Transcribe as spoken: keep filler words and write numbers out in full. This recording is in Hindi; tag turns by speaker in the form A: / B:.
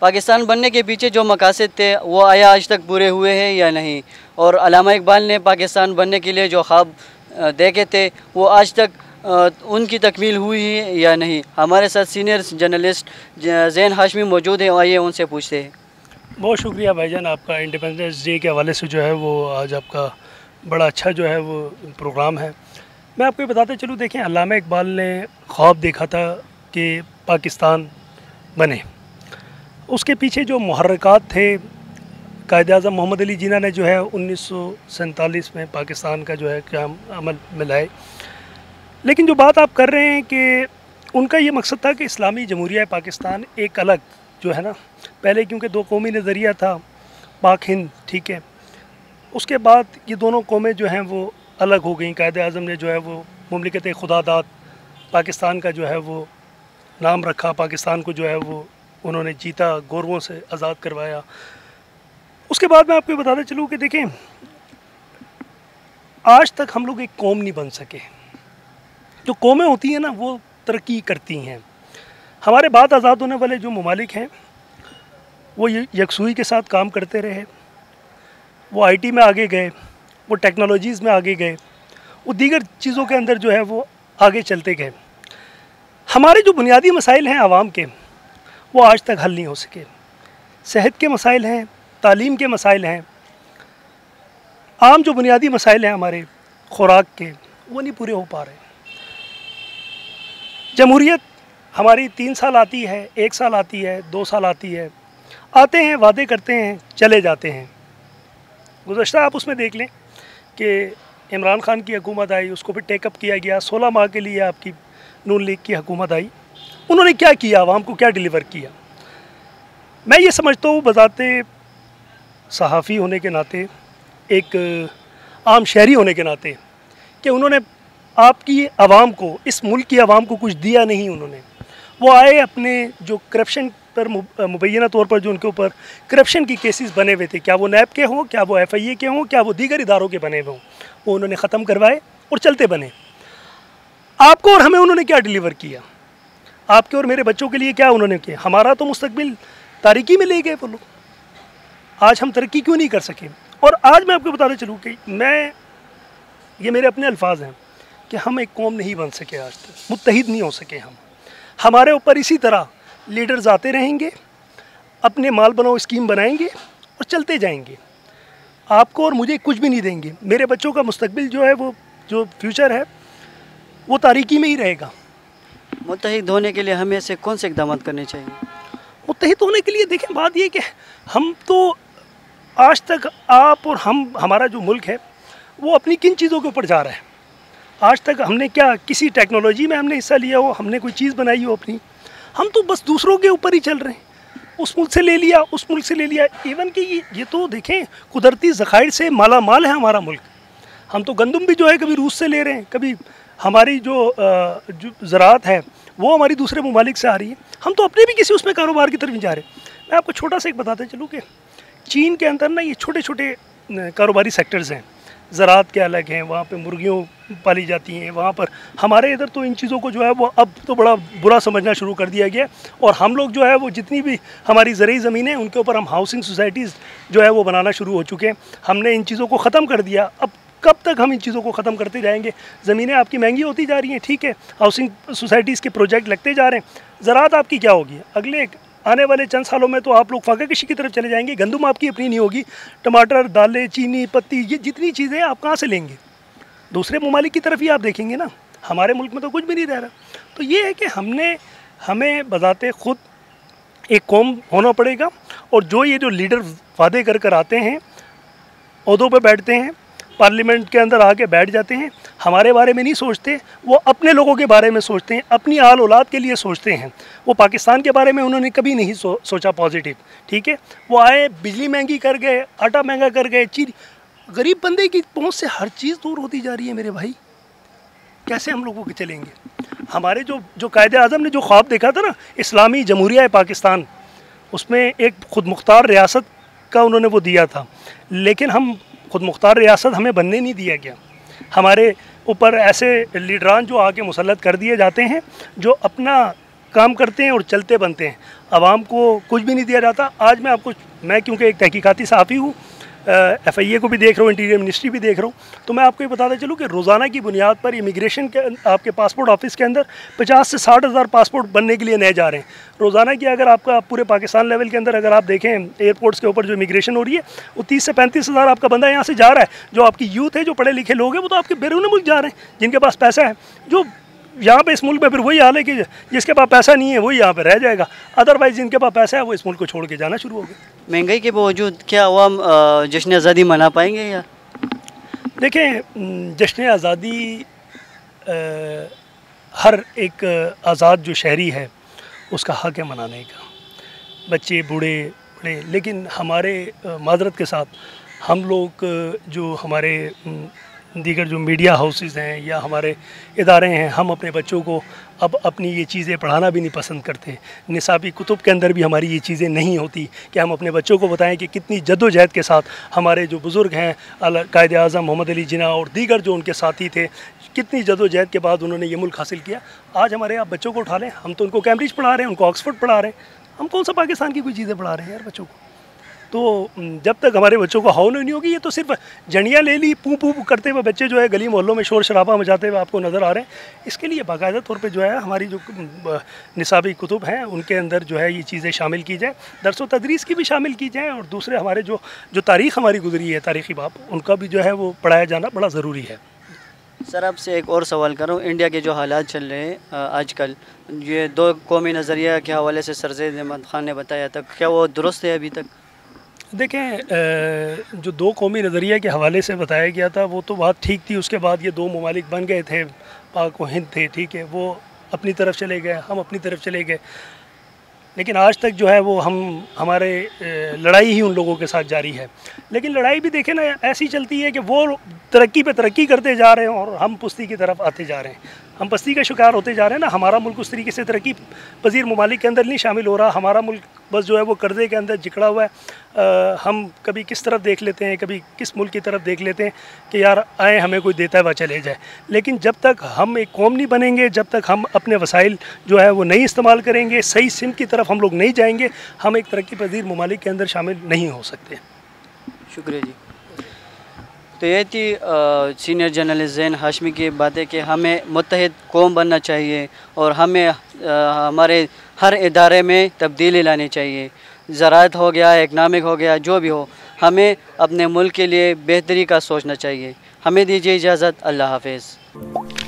A: पाकिस्तान बनने के पीछे जो मकासद थे वो आया आज तक पूरे हुए हैं या नहीं, और अल्लामा इकबाल ने पाकिस्तान बनने के लिए जो ख्वाब देखे थे वो आज तक उनकी तकमील हुई है या नहीं। हमारे साथ सीनियर जर्नलिस्ट ज़ैन हाशमी मौजूद हैं, आइए उनसे पूछते हैं।
B: बहुत शुक्रिया भाईजान, आपका इंडिपेंडेंस डे के हवाले से जो है वो आज आपका बड़ा अच्छा जो है वो प्रोग्राम है। मैं आपको बताते चलूँ, देखें अल्लामा इकबाल ने ख्वाब देखा था कि पाकिस्तान बने। उसके पीछे जो मुहर्रिकात थे, कायद-ए-आज़म मोहम्मद अली जिन्ना ने जो है उन्नीस सौ सैंतालीस में पाकिस्तान का जो है क़याम अमल में लाए। लेकिन जो बात आप कर रहे हैं कि उनका ये मकसद था कि इस्लामी जमहूरिया पाकिस्तान एक अलग जो है ना, पहले क्योंकि दो कौमी नज़रिया था पाक हिंद, ठीक है, उसके बाद ये दोनों कौमें जो हैं वो अलग हो गई। कायद-ए-आज़म ने जो है वो मुमलिकत खुदादाद पाकिस्तान का जो है वो नाम रखा, पाकिस्तान को जो है वो उन्होंने जीता, गौरवों से आज़ाद करवाया। उसके बाद मैं आपको बताते चलूँ कि देखें आज तक हम लोग एक कौम नहीं बन सके। जो कौमें होती हैं ना वो तरक्की करती हैं। हमारे बाद आज़ाद होने वाले जो ममालिक हैं वो यकसुई के साथ काम करते रहे, वो आईटी में आगे गए, वो टेक्नोलॉजीज़ में आगे गए, वो दीगर चीज़ों के अंदर जो है वो आगे चलते गए। हमारे जो बुनियादी मसाइल हैं आवाम के, वो आज तक हल नहीं हो सके। सेहत के मसाइल हैं, तालीम के मसाइल हैं, आम जो बुनियादी मसाइल हैं हमारे खुराक के, वो नहीं पूरे हो पा रहे। जमहूरियत हमारी तीन साल आती है, एक साल आती है, दो साल आती है, आते हैं, वादे करते हैं, चले जाते हैं। गुज़श्ता आप उसमें देख लें कि इमरान खान की हुकूमत आई, उसको फिर टेकअप किया गया, सोलह माह के लिए आपकी नून लीग की हुकूमत आई। उन्होंने क्या किया, आवाम को क्या डिलीवर किया? मैं ये समझता हूँ बज़ाते सहाफ़ी होने के नाते, एक आम शहरी होने के नाते, कि उन्होंने आपकी आवाम को, इस मुल्क की आवाम को कुछ दिया नहीं। उन्होंने वो आए अपने जो करप्शन पर मुबैना तौर पर जो उनके ऊपर करप्शन की केसेस बने हुए थे, क्या वो नैब के हों, क्या वो एफ आई ए के हों, क्या वो दीगर इदारों के बने हुए हों, वो उन्होंने ख़त्म करवाए और चलते बने। आपको और हमें उन्होंने क्या डिलीवर किया? आपके और मेरे बच्चों के लिए क्या उन्होंने किया? हमारा तो मुस्तकबिल तारीकी में ले गए वो लोग। आज हम तरक्की क्यों नहीं कर सके? और आज मैं आपको बताते चलूँ कि मैं, ये मेरे अपने अल्फाज हैं कि हम एक कौम नहीं बन सके, आज तक मुत्तहिद नहीं हो सके हम। हमारे ऊपर इसी तरह लीडर्स आते रहेंगे, अपने माल बनाओ स्कीम बनाएंगे और चलते जाएंगे। आपको और मुझे कुछ भी नहीं देंगे। मेरे बच्चों का मुस्तकबिल जो है, वो जो फ्यूचर है, वो तारीकी में ही रहेगा।
A: मुत्तहिद होने के लिए हमें ऐसे कौन से इक़दाम करने चाहिए?
B: मुत्तहिद होने के लिए देखें, बात ये कि हम तो आज तक, आप और हम, हमारा जो मुल्क है वो अपनी किन चीज़ों के ऊपर जा रहा है? आज तक हमने क्या किसी टेक्नोलॉजी में हमने हिस्सा लिया हो, हमने कोई चीज़ बनाई हो अपनी? हम तो बस दूसरों के ऊपर ही चल रहे हैं। उस मुल्क से ले लिया, उस मुल्क से ले लिया। इवन कि ये ये तो देखें कुदरती ज़खायर से माला माल है हमारा मुल्क। हम तो गंदम भी जो है कभी रूस से ले रहे हैं, कभी हमारी जो जो ज़राअत है वो हमारी दूसरे ममालिक से आ रही है। हम तो अपने भी किसी उसमें कारोबार की तरफ नहीं जा रहे। मैं आपको छोटा सा एक बताते चलूँ कि चीन के अंदर ना ये छोटे छोटे कारोबारी सेक्टर्स हैं, ज़राअत के अलग हैं, वहाँ पे मुर्गियों पाली जाती हैं, वहाँ पर। हमारे इधर तो इन चीज़ों को जो है वो अब तो बड़ा बुरा समझना शुरू कर दिया गया, और हम लोग जो है वो जितनी भी हमारी ज़रूरी ज़मीनें, उनके ऊपर हम हाउसिंग सोसाइटीज़ जो है वो बनाना शुरू हो चुके हैं। हमने इन चीज़ों को ख़त्म कर दिया। अब कब तक हम इन चीज़ों को ख़त्म करते जाएंगे? ज़मीनें आपकी महंगी होती जा रही हैं, ठीक है, हाउसिंग सोसाइटीज़ के प्रोजेक्ट लगते जा रहे हैं। ज़राअत आपकी क्या होगी? अगले आने वाले चंद सालों में तो आप लोग फाका कशी की तरफ चले जाएंगे। गंदम आपकी अपनी नहीं होगी। टमाटर, दालें, चीनी, पत्ती, ये जितनी चीज़ें आप कहाँ से लेंगे? दूसरे ममालिक की तरफ ही आप देखेंगे ना। हमारे मुल्क में तो कुछ भी नहीं रह रहा। तो ये है कि हमने हमें बजाते ख़ुद एक कौम होना पड़ेगा, और जो ये जो लीडर वादे कर कर आते हैं, ओहदों पर बैठते हैं, पार्लियामेंट के अंदर आके बैठ जाते हैं, हमारे बारे में नहीं सोचते, वो अपने लोगों के बारे में सोचते हैं, अपनी आल औलाद के लिए सोचते हैं। वो पाकिस्तान के बारे में उन्होंने कभी नहीं सो, सोचा पॉजिटिव, ठीक है। वो आए, बिजली महंगी कर गए, आटा महंगा कर गए, चीनी। गरीब बंदे की पहुंच से हर चीज़ दूर होती जा रही है मेरे भाई। कैसे हम लोगों के चलेंगे? हमारे जो जो कायद-ए-आज़म ने जो ख्वाब देखा था ना, इस्लामी जमहूरिया पाकिस्तान, उसमें एक खुद मुख्तार रियासत का उन्होंने वो दिया था, लेकिन हम खुद मुख्तार रियासत हमें बनने नहीं दिया गया। हमारे ऊपर ऐसे लीडरान जो आके मुसल्लत कर दिए जाते हैं, जो अपना काम करते हैं और चलते बनते हैं, आवाम को कुछ भी नहीं दिया जाता। आज मैं आपको, मैं क्योंकि एक तहकीकाती सहाफ़ी हूँ, एफ आई ए को भी देख रहा हूँ, इंटीरियर मिनिस्ट्री भी देख रहा हूँ, तो मैं आपको ये बताता चलूँ कि रोज़ाना की बुनियाद पर इमिग्रेशन के आपके पासपोर्ट ऑफिस के अंदर पचास से साठ हज़ार पासपोर्ट बनने के लिए नए जा रहे हैं रोज़ाना की। अगर आपका पूरे पाकिस्तान लेवल के अंदर अगर आप देखें एयरपोर्ट्स के ऊपर जो इमिग्रेशन हो रही है, वो तीस से पैंतीस हज़ार आपका बंदा यहाँ से जा रहा है। जो आपकी यूथ है, जो पढ़े लिखे लोग हैं, वो तो आपके बैरून मुल्क जा रहे हैं, जिनके पास पैसा है। जो यहाँ पे इस मुल्क में फिर वही हाल है कि जिसके पास पैसा नहीं है वही यहाँ पे रह जाएगा, अदरवाइज़ जिनके पास पैसा है वो इस मुल्क को छोड़ के जाना शुरू हो गए।
A: महंगाई के बावजूद क्या अवाम जश्न आज़ादी मना पाएंगे या?
B: देखें, जश्न आज़ादी हर एक आज़ाद जो शहरी है उसका हक़ है मनाने का, बच्चे बूढ़े बड़े। लेकिन हमारे माजरत के साथ हम लोग जो हमारे दीगर जो मीडिया हाउसेस हैं या हमारे इदारे हैं, हम अपने बच्चों को अब अपनी ये चीज़ें पढ़ाना भी नहीं पसंद करते। निसाबी कुतुब के अंदर भी हमारी ये चीज़ें नहीं होती कि हम अपने बच्चों को बताएं कि कितनी जद्दोजहद के साथ हमारे जो बुज़ुर्ग हैं, कायद आज़म मोहम्मद अली जिन्ना और दीगर जो उनके साथी थे, कितनी जद्दोजहद के बाद उन्होंने ये मुल्क हासिल किया। आज हमारे आप बच्चों को उठा लें, हम तो उनको कैम्ब्रिज पढ़ा रहे हैं, उनको ऑक्सफोर्ड पढ़ा रहे हैं, हम कौन सा पाकिस्तान की कोई चीज़ें पढ़ा रहे हैं यार बच्चों को। तो जब तक हमारे बच्चों को हौल नहीं होगी, ये तो सिर्फ जड़ियाँ ले ली, पू पू करते हुए बच्चे जो है गली मोहल्लों में शोर शराबा मचाते हुए आपको नज़र आ रहे हैं। इसके लिए बाकायदा तौर पे जो है हमारी जो निसाबी कुतुब हैं उनके अंदर जो है ये चीज़ें शामिल की जाए, दरस व तदरीस की भी शामिल की जाए, और दूसरे हमारे जो जो तारीख़ हमारी गुजरी है, तारीख़ी बाब, उनका भी जो है वो पढ़ाया जाना बड़ा ज़रूरी है।
A: सर आपसे एक और सवाल करूँ, इंडिया के जो हालात चल रहे हैं आजकल, ये दो कौमी नज़रिया के हवाले से सर ज़ैद अहमद ख़ान ने बताया था, क्या वो दुरुस्त है अभी तक?
B: देखें, जो दो कौमी नज़रिया के हवाले से बताया गया था वो तो बात ठीक थी। उसके बाद ये दो ममालिक बन गए थे, पाक व हिंद थे, ठीक है, वो अपनी तरफ चले गए, हम अपनी तरफ चले गए। लेकिन आज तक जो है वो हम हमारे लड़ाई ही उन लोगों के साथ जारी है। लेकिन लड़ाई भी देखें ना ऐसी चलती है कि वो तरक्की पे तरक्की करते जा रहे हैं और हम पुस्ती की तरफ आते जा रहे हैं, हम पस्ती का शिकार होते जा रहे हैं ना। हमारा मुल्क उस तरीके से तरक्की पजीर ममालिक के अंदर नहीं शामिल हो रहा, हमारा मुल्क बस जो है वो कर्ज़े के अंदर जिकड़ा हुआ है। आ, हम कभी किस तरफ देख लेते हैं, कभी किस मुल्क की तरफ देख लेते हैं कि यार आए हमें कोई देता है वह चले जाए। लेकिन जब तक हम एक कौम नहीं बनेंगे, जब तक हम अपने वसाइल जो है वो नहीं इस्तेमाल करेंगे, सही सिमत की तरफ हम लोग नहीं जाएंगे, हम एक तरक्की पजीर ममालिक के अंदर शामिल नहीं हो सकते। शुक्रिया जी।
A: तो ये थी सीनियर जर्नलिस्ट ज़ैन हाशमी की बातें कि हमें मुत्तहिद कौम बनना चाहिए और हमें आ, हमारे हर इदारे में तब्दीली लानी चाहिए। ज़राअत हो गया, इकनॉमिक हो गया, जो भी हो, हमें अपने मुल्क के लिए बेहतरी का सोचना चाहिए। हमें दीजिए इजाज़त। अल्लाह हाफ़िज़।